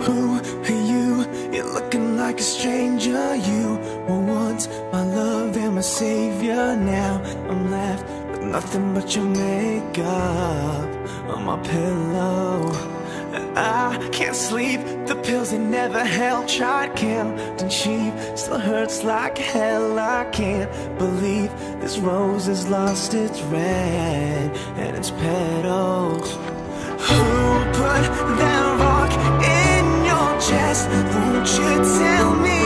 Who are you? You're looking like a stranger. You were once my love and my savior. Now I'm left with nothing but your makeup on my pillow. I can't sleep, the pills they never help. Tried counting sheep, still hurts like hell. I can't believe this rose has lost its red and its petals. Who put that rock in your chest? Won't you tell me?